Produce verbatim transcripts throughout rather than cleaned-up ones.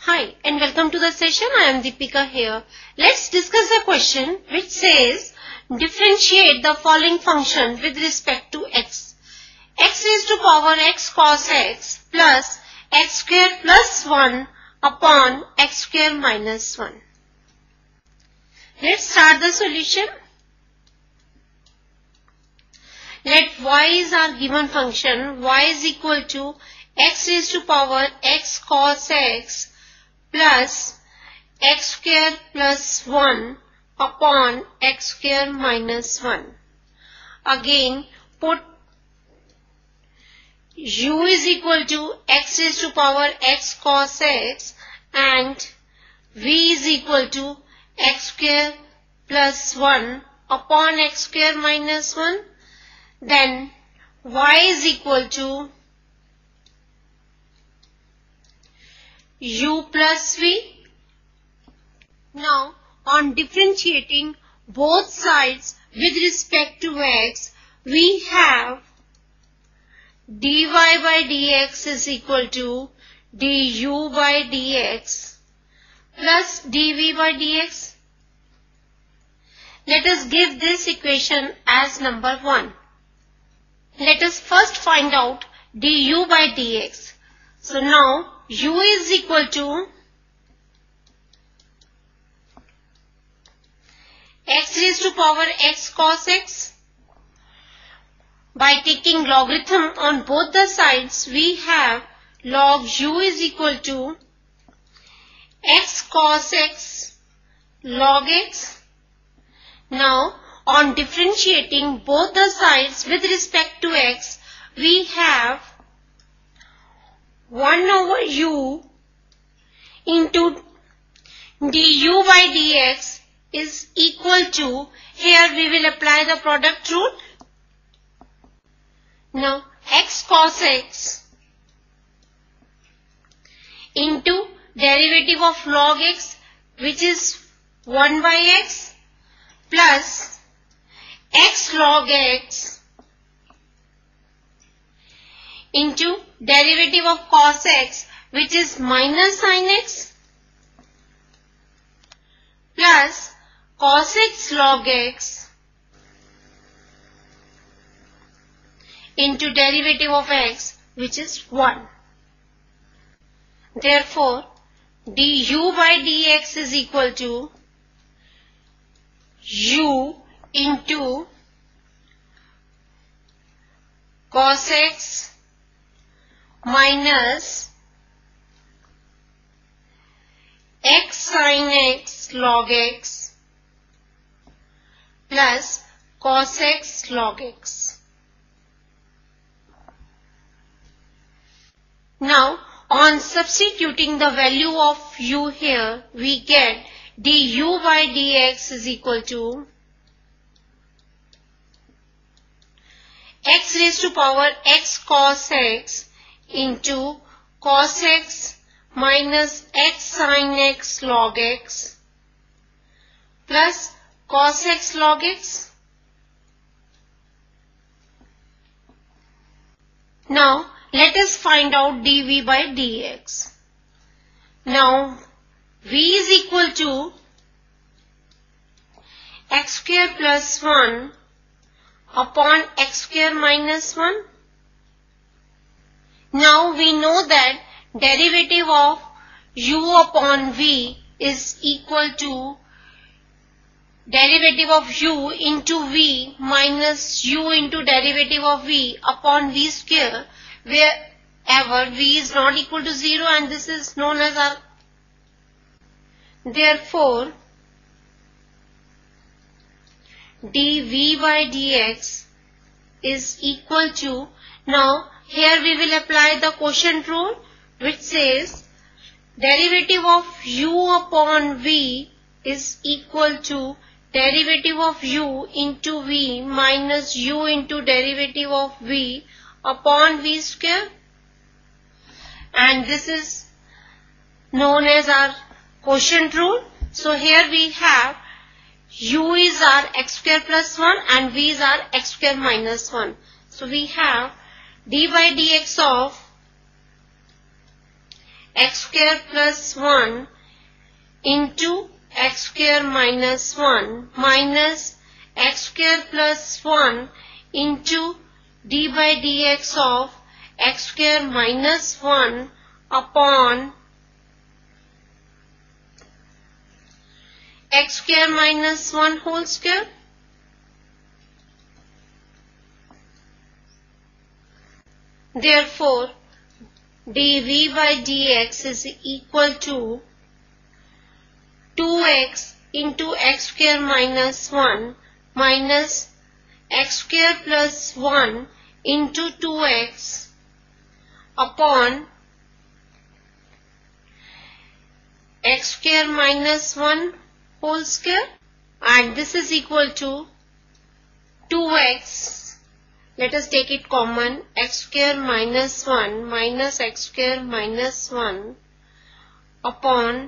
Hi and welcome to the session. I am Deepika here. Let's discuss a question which says differentiate the following function with respect to x. X raised to power x cos x plus x square plus one upon x square minus one. Let's start the solution. Let y is our given function. Y is equal to x raised to power x cos x plus x square plus one upon x square minus one. Again, put u is equal to x raised to power x cos x and v is equal to x square plus one upon x square minus one. Then y is equal to u plus v. Now, on differentiating both sides with respect to x, we have dy by dx is equal to du by dx plus dv by dx. Let us give this equation as number one. Let us first find out du by dx. So now u is equal to x raised to power x cos x. By taking logarithm on both the sides, we have log u is equal to x cos x log x. Now, on differentiating both the sides with respect to x, we have one over u into du by dx is equal to, here we will apply the product rule. Now, x cos x into derivative of log x, which is one by x, plus x log x into derivative of cos x, which is minus sin x, plus cos x log x into derivative of x, which is one. Therefore, du by dx is equal to u into cos x minus x sin x log x plus cos x log x. Now, on substituting the value of u here, we get du by dx is equal to x raised to power x cos x into cos x minus x sin x log x plus cos x log x. Now, let us find out dv by dx. Now, v is equal to x square plus one upon x square minus one. Now we know that derivative of u upon v is equal to derivative of u into v minus u into derivative of v upon v square, wherever v is not equal to zero, and this is known as our. Therefore, dv by dx is equal to, now here we will apply the quotient rule, which says derivative of u upon v is equal to derivative of u into v minus u into derivative of v upon v square, and this is known as our quotient rule. So here we have u is our x square plus one and v is our x square minus one. So we have d by dx of x square plus one into x square minus one minus x square plus one into d by dx of x square minus one upon x square minus one whole square. Therefore, dv by dx is equal to two x into x square minus one minus x square plus one into two x upon x square minus one whole square, and this is equal to two x. Let us take it common, x square minus one minus x square minus one upon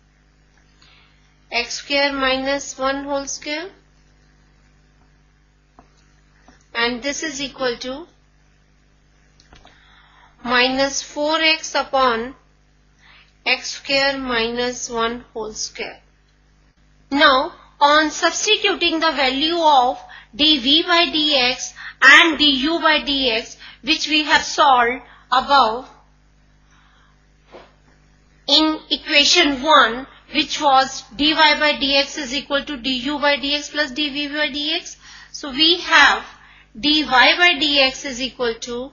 x square minus one whole square, and this is equal to minus four x upon x square minus one whole square. Now, on substituting the value of dv by dx and du by dx, which we have solved above in equation one, which was dy by dx is equal to du by dx plus dv by dx. So we have dy by dx is equal to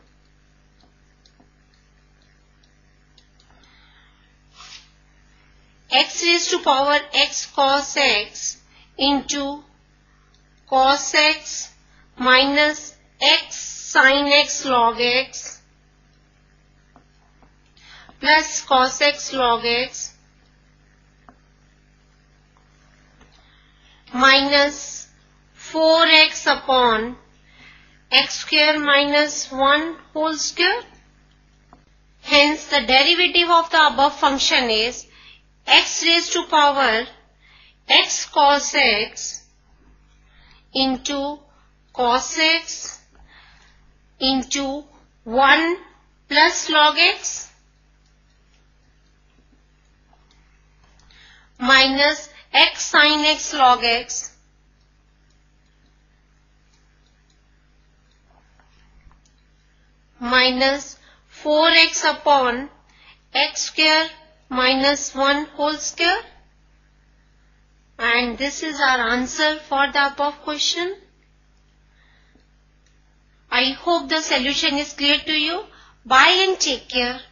x raised to power x cos x into cos x minus x sin x log x plus cos x log x minus four x upon x square minus one whole square. Hence, the derivative of the above function is x raised to power x cos x into cos x into one plus log x minus x sin x log x minus four x upon x square minus one whole square, and this is our answer for the above question. I hope the solution is clear to you. Bye and take care.